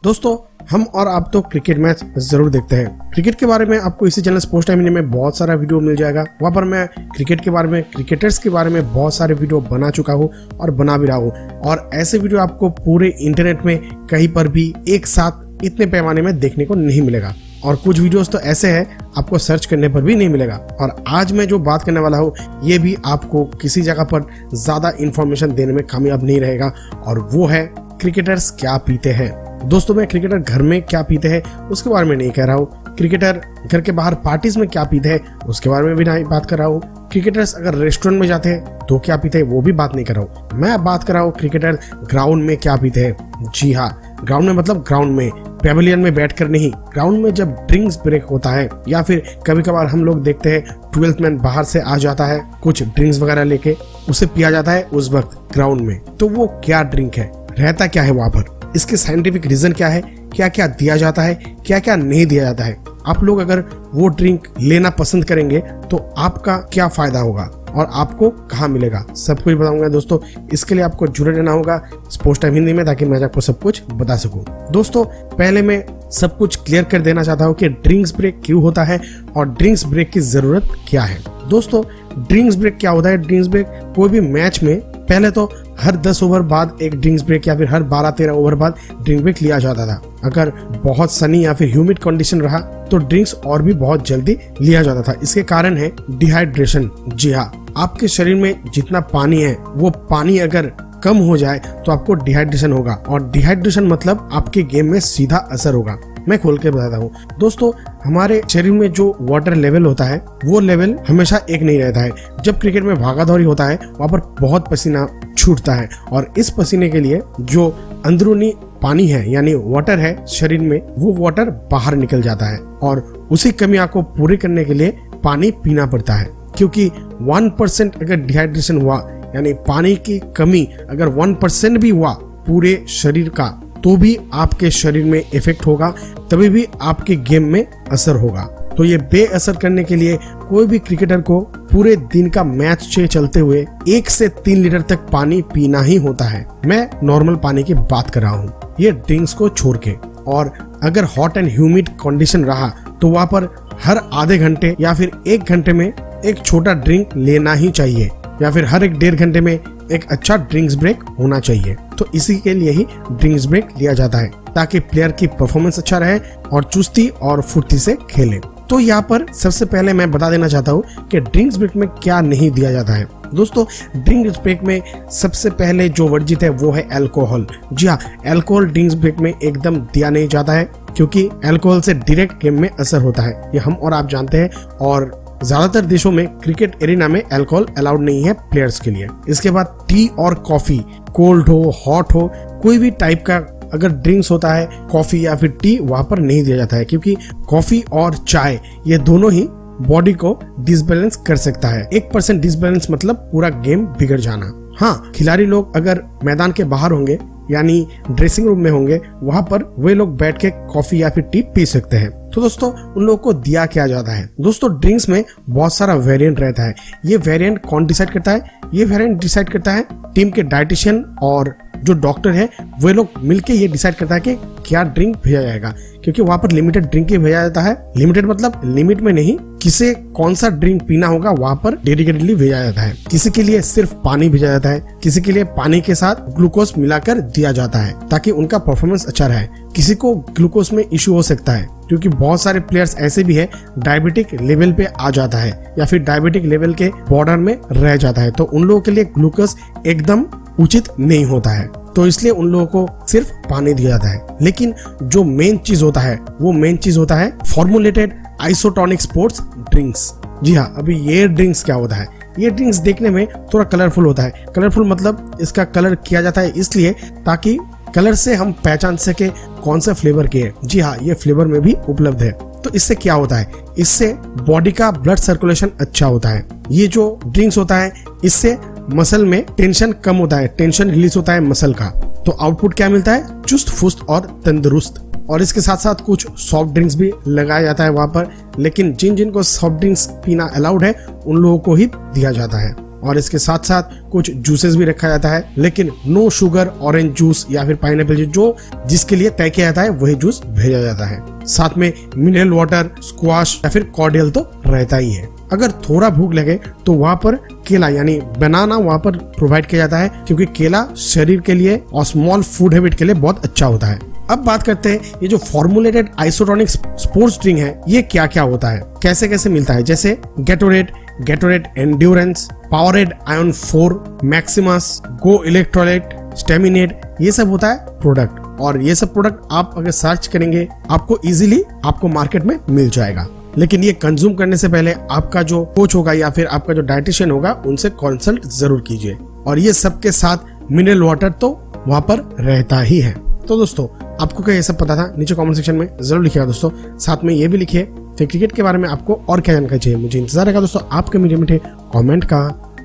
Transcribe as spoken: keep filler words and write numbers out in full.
दोस्तों हम और आप तो क्रिकेट मैच जरूर देखते हैं। क्रिकेट के बारे में आपको इसी चैनल स्पोर्ट्स टाइम में बहुत सारा वीडियो मिल जाएगा। वहाँ पर मैं क्रिकेट के बारे में, क्रिकेटर्स के बारे में बहुत सारे वीडियो बना चुका हूँ और बना भी रहा हूँ। और ऐसे वीडियो आपको पूरे इंटरनेट में कहीं पर भी एक साथ इतने पैमाने में देखने को नहीं मिलेगा। और कुछ वीडियोस तो ऐसे हैं आपको सर्च करने पर भी नहीं मिलेगा। और आज मैं जो बात करने वाला हूँ ये भी आपको किसी जगह पर ज्यादा इंफॉर्मेशन देने में कामयाब नहीं रहेगा, और वो है क्रिकेटर्स क्या पीते हैं। दोस्तों मैं क्रिकेटर घर में क्या पीते हैं उसके बारे में नहीं कह रहा हूँ। क्रिकेटर घर के बाहर पार्टीज में क्या पीते हैं उसके बारे में भी नहीं बात कर रहा हूँ। क्रिकेटर्स अगर रेस्टोरेंट में जाते हैं तो क्या पीते हैं वो भी बात नहीं कर रहा हूँ। मैं बात कर रहा हूँ क्रिकेटर ग्राउंड में क्या पीते हैं। जी हाँ, ग्राउंड में मतलब ग्राउंड में, पेविलियन में बैठकर नहीं। ग्राउंड में जब ड्रिंक्स ब्रेक होता है या फिर कभी कभार हम लोग देखते हैं ट्वेल्थ मैन बाहर से आ जाता है कुछ ड्रिंक्स वगैरह लेके, उसे पिया जाता है उस वक्त ग्राउंड में। तो वो क्या ड्रिंक है, रहता क्या है वहां पर, इसके साइंटिफिक रीजन क्या है, क्या क्या दिया जाता है, क्या क्या नहीं दिया जाता है। आप लोग अगर वो ड्रिंक लेना पसंद करेंगे तो आपका क्या फायदा होगा और आपको कहाँ मिलेगा, सब कुछ बताऊंगा दोस्तों। इसके लिए आपको जुड़े रहना होगा स्पोर्ट्स टाइम हिंदी में, ताकि मैं आपको सब कुछ बता सकूं। दोस्तों पहले मैं सब कुछ क्लियर कर देना चाहता हूँ कि ड्रिंक्स ब्रेक क्यों होता है और ड्रिंक्स ब्रेक की जरूरत क्या है। दोस्तों ड्रिंक्स ब्रेक क्या होता है। ड्रिंक्स ब्रेक कोई भी मैच में पहले तो हर दस ओवर बाद एक ड्रिंक्स ब्रेक या फिर हर बारह तेरह ओवर बाद ड्रिंक ब्रेक लिया जाता था। अगर बहुत सनी या फिर ह्यूमिड कंडीशन रहा तो ड्रिंक्स और भी बहुत जल्दी लिया जाता था। इसके कारण है डिहाइड्रेशन। जी हाँ, आपके शरीर में जितना पानी है वो पानी अगर कम हो जाए तो आपको डिहाइड्रेशन होगा, और डिहाइड्रेशन मतलब आपके गेम में सीधा असर होगा। मैं खोल के बताता हूँ दोस्तों, हमारे शरीर में जो वाटर लेवल होता है वो लेवल हमेशा एक नहीं रहता है। जब क्रिकेट में भागा दौड़ी होता है वहाँ पर बहुत पसीना छूटता है, और इस पसीने के लिए जो अंदरूनी पानी है यानी वाटर है शरीर में, वो वाटर बाहर निकल जाता है, और उसी कमियां को पूरी करने के लिए पानी पीना पड़ता है। क्योंकि वन परसेंट अगर डिहाइड्रेशन हुआ यानी पानी की कमी अगर वन परसेंट भी हुआ पूरे शरीर का, तो भी आपके शरीर में इफेक्ट होगा, तभी भी आपके गेम में असर होगा। तो ये बेअसर करने के लिए कोई भी क्रिकेटर को पूरे दिन का मैच चलते हुए एक से तीन लीटर तक पानी पीना ही होता है। मैं नॉर्मल पानी की बात कर रहा हूँ, ये ड्रिंक्स को छोड़ के। और अगर हॉट एंड ह्यूमिड कंडीशन रहा तो वहाँ पर हर आधे घंटे या फिर एक घंटे में एक छोटा ड्रिंक लेना ही चाहिए, या फिर हर एक डेढ़ घंटे में एक अच्छा ड्रिंक्स ब्रेक होना चाहिए। तो इसी के लिए ही ड्रिंक्स ब्रेक लिया जाता है, ताकि प्लेयर की परफॉर्मेंस अच्छा रहे और चुस्ती और फुर्ती से खेले। तो यहाँ पर सबसे पहले मैं बता देना चाहता हूँ कि ड्रिंक्स ब्रेक में क्या नहीं दिया जाता है। दोस्तों ड्रिंक्स ब्रेक में सबसे पहले जो वर्जित है वो है अल्कोहल। जी हाँ, अल्कोहल ड्रिंक्स ब्रेक में एकदम दिया नहीं जाता है, क्योंकि अल्कोहल से डायरेक्ट गेम में असर होता है, ये हम और आप जानते हैं। और ज्यादातर देशों में क्रिकेट एरिना में अल्कोहल अलाउड नहीं है प्लेयर्स के लिए। इसके बाद टी और कॉफी, कोल्ड हो हॉट हो, कोई भी टाइप का अगर ड्रिंक्स होता है, कॉफी या फिर टी, वहां पर नहीं दिया जाता है, क्योंकि कॉफी और चाय ये दोनों ही बॉडी को डिसबैलेंस कर सकता है। एक परसेंट डिसबैलेंस मतलब पूरा गेम बिगड़ जाना। हाँ, खिलाड़ी लोग अगर मैदान के बाहर होंगे यानी ड्रेसिंग रूम में होंगे, वहां पर वे लोग बैठ के कॉफी या फिर टी पी सकते हैं। तो दोस्तों उन लोगों को दिया क्या जाता है। दोस्तों ड्रिंक्स में बहुत सारा वेरिएंट रहता है। ये वेरिएंट कौन डिसाइड करता है? ये वेरिएंट डिसाइड करता है टीम के डाइटिशियन और जो डॉक्टर है, वे लोग मिलके ये डिसाइड करता है कि क्या ड्रिंक भेजा जाएगा, क्योंकि वहां पर लिमिटेड ड्रिंक ही भेजा जाता है। लिमिटेड मतलब लिमिट में नहीं, किसे कौन सा ड्रिंक पीना होगा वहां पर डेडिकेटली भेजा जाता है। किसी के लिए सिर्फ पानी भेजा जाता है, किसी के लिए पानी के साथ ग्लूकोज मिलाकर दिया जाता है ताकि उनका परफॉर्मेंस अच्छा रहे। किसी को ग्लूकोज में इश्यू हो सकता है, क्योंकि बहुत सारे प्लेयर्स ऐसे भी है डायबिटिक लेवल पे आ जाता है या फिर डायबिटिक लेवल के बॉर्डर में रह जाता है, तो उन लोगों के लिए ग्लूकोज एकदम उचित नहीं होता है, तो इसलिए उन लोगों को सिर्फ पानी दिया जाता है। लेकिन जो मेन चीज होता है वो मेन चीज होता है फॉर्मुलेटेड आइसोटोनिक स्पोर्ट्स ड्रिंक्स। जी हाँ, अभी ये ड्रिंक्स क्या होता है, ये ड्रिंक्स देखने में थोड़ा कलरफुल होता है। कलरफुल मतलब इसका कलर किया जाता है इसलिए ताकि कलर से हम पहचान सके कौन सा फ्लेवर के है। जी हाँ, ये फ्लेवर में भी उपलब्ध है। तो इससे क्या होता है, इससे बॉडी का ब्लड सर्कुलेशन अच्छा होता है। ये जो ड्रिंक्स होता है इससे मसल में टेंशन कम होता है, टेंशन रिलीज होता है मसल का। तो आउटपुट क्या मिलता है, चुस्त फुस्त और तंदुरुस्त। और इसके साथ साथ कुछ सॉफ्ट ड्रिंक्स भी लगाया जाता है वहां पर, लेकिन जिन जिन को सॉफ्ट ड्रिंक्स पीना अलाउड है उन लोगों को ही दिया जाता है। और इसके साथ साथ कुछ जूसेस भी रखा जाता है, लेकिन नो शुगर ऑरेंज जूस या फिर पाइनएप्पल जूस, जो जिसके लिए तय किया जाता है वही जूस भेजा जाता है। साथ में मिनरल वाटर, स्क्वाश या फिर कॉर्डियल तो रहता ही है। अगर थोड़ा भूख लगे तो वहाँ पर केला यानी बनाना वहाँ पर प्रोवाइड किया जाता है, क्योंकि केला शरीर के लिए और स्मॉल फूड हैबिट के लिए बहुत अच्छा होता है। अब बात करते हैं ये जो फॉर्मुलेटेड आइसोटोनिक स्पोर्ट्स ड्रिंक है ये क्या क्या होता है, कैसे कैसे मिलता है। जैसे Gatorade, Gatorade endurance, Powerade ion four, Maximus, Go electrolyte, Staminade, ये सब होता है प्रोडक्ट। और ये सब प्रोडक्ट आप अगर सर्च करेंगे आपको इजीली आपको मार्केट में मिल जाएगा। लेकिन ये कंज्यूम करने से पहले आपका जो कोच होगा या फिर आपका जो डाइटिशियन होगा उनसे कंसल्ट जरूर कीजिए। और ये सब के साथ मिनरल वाटर तो वहाँ पर रहता ही है। तो दोस्तों आपको क्या ये सब पता था, नीचे कमेंट सेक्शन में जरूर लिखिएगा दोस्तों। साथ में ये भी लिखिए फिर क्रिकेट के बारे में आपको और क्या जानकारी चाहिए। मुझे इंतजार रहेगा दोस्तों आपके मीडिया मीठे कमेंट का।